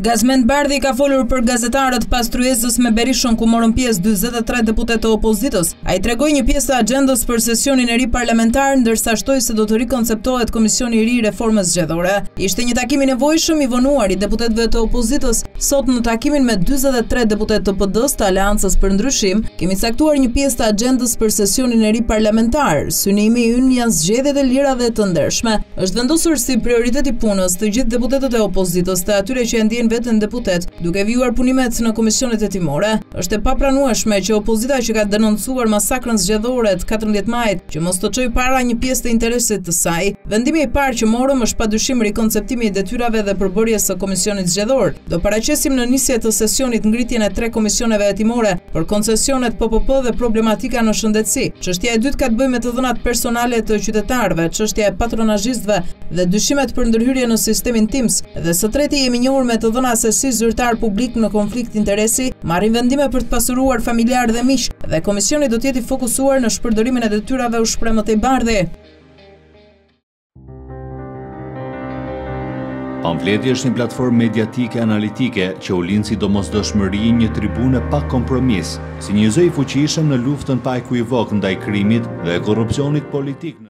Gazmend Bardhi ka folur për gazetarët pas tryezës me Berishën ku morën pjesë 43 deputet të opozitës. Ai tregoi një pjesë të agjendës për sesionin e ri parlamentar, ndërsa shtoi se do të rikonceptohet komisioni i ri i reformës zgjedhore. Ishte një takim i nevojshëm i vonuar i deputetëve të opozitës. Sot në takimin me 43 deputet të PD-s të Aleancës për Ndryshim, kemi caktuar një pjesë të agjendës për sesionin e ri parlamentar. Synimi ynë janë zgjedhjet e lira dhe të ndershme. Është vendosur si prioritet i punës të gjithë deputetët e opozitës, të atyre që ndjen veten deputet, duke vijuar punimet në komisionet hetimore. Është e papranueshme që opozita që ka denoncuar masakrën zgjedhore të 14 majit, që mos të çojë para një pjesë të interesit të saj. Vendimi i parë që morëm është padyshim rikonceptimi i detyrave dhe përbërjes së komisionit zgjedhor. Do paraqesim në nisje të sesionit ngritjen e 3 komisioneve hetimore për koncesionet PPP dhe problematika në shëndetësi. Çështja e dytë ka të bëjë me të dhënat personale të qytetarëve, çështja e patronazhistëve dhe dyshimet për ndërhyrje në sistemin TIMS, dhe së treti jemi njohur me të dhëna se si zyrtar publik në konflikt interesi marrin vendime për të pasuruar familjar dhe miq, dhe komisioni do të jetë i fokusuar në shpërdorimin e detyrave, u shpreh Matej Bardhi. Pamfleti është një platformë mediatike analitike që u lind si domosdoshmëri një tribune pa kompromis, si një zë i fuqishëm në luftën pa ekuivok ndaj krimit dhe korrupsionit politik.